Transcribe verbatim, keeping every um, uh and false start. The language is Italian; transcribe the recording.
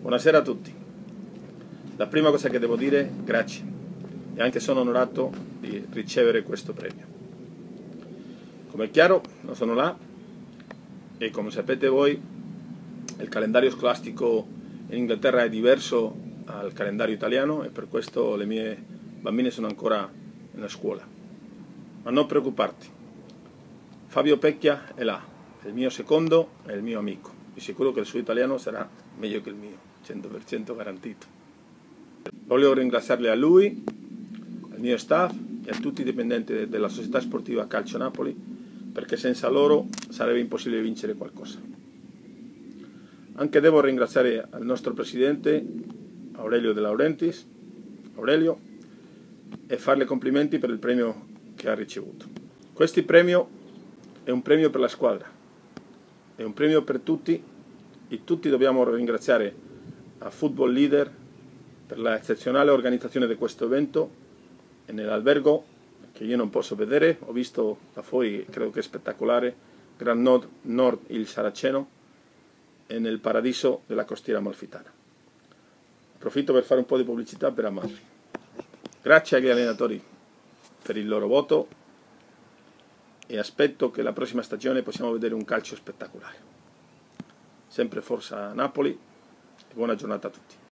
Buonasera a tutti. La prima cosa che devo dire è grazie e anche sono onorato di ricevere questo premio. Come è chiaro, non sono là e come sapete voi il calendario scolastico in Inghilterra è diverso dal calendario italiano e per questo le mie bambine sono ancora in scuola. Ma non preoccuparti, Fabio Pecchia è là, è il mio secondo e il mio amico. Di sicuro che il suo italiano sarà meglio che il mio, cento per cento garantito. Voglio ringraziarle a lui, al mio staff e a tutti i dipendenti della società sportiva Calcio Napoli, perché senza loro sarebbe impossibile vincere qualcosa. Anche devo ringraziare al nostro presidente Aurelio De Laurentiis, Aurelio, e farle complimenti per il premio che ha ricevuto. Questo premio è un premio per la squadra, è un premio per tutti e tutti dobbiamo ringraziare a Football Leader per la eccezionale organizzazione di questo evento e nell'albergo che io non posso vedere, ho visto da fuori, credo che è spettacolare, Grand Nord, Nord il Saraceno e nel paradiso della costiera amalfitana. Approfitto per fare un po' di pubblicità per Amalfi. Grazie agli allenatori per il loro voto e aspetto che la prossima stagione possiamo vedere un calcio spettacolare. Sempre forza Napoli e buona giornata a tutti.